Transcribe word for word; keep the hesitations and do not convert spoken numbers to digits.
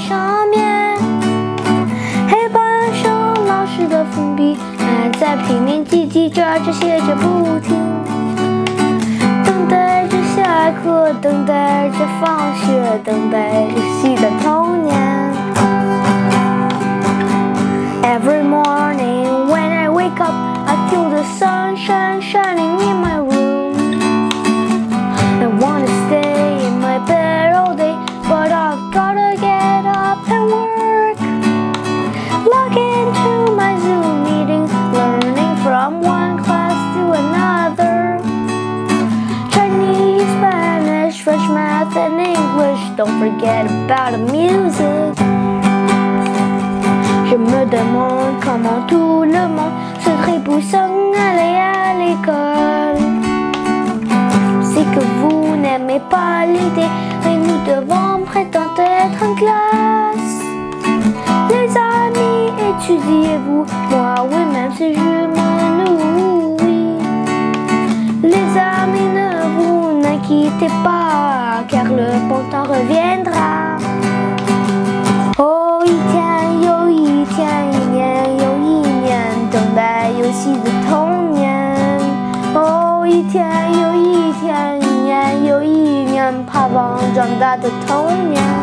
上面，黑板上老师的粉笔还在拼命叽叽喳喳写着不停，等待着下课，等待着放学，等待着新的童年。Every morning when I wake up, I feel the sunshine shining in my room. I wanna stay in my bed all day, but I've gotta get up and work. Log into my Zoom meetings, learning from one class to another. Chinese, Spanish, French, math, and English. Don't forget about the music. Je me demande comment tout le monde serait poussant aller à l'école. C'est que vous n'aimez pas l'idée, mais nous devons prétendre être en classe. Les amis, étudiez-vous, moi oui, même si je m'ennuie. Les amis, ne vous n'inquiétez pas, car le bon temps reviendra. 哦，一天又一天，一年又一年，等待游戏的童年。哦，一天又一天，一年又一年，盼望长大的童年。